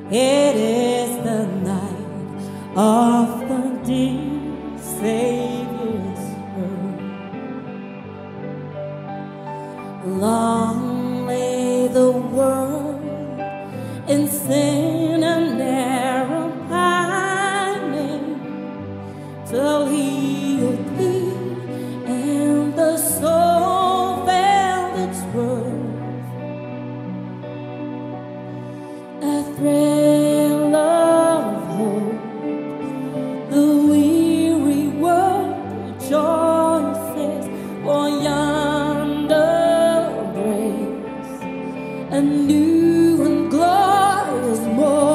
It is the night of the dear Savior's birth. Long lay the world in sin and error pining, till He appeared and the soul felt its worth. A thrill of hope, the weary world rejoices, for yonder breaks a new and glorious morning.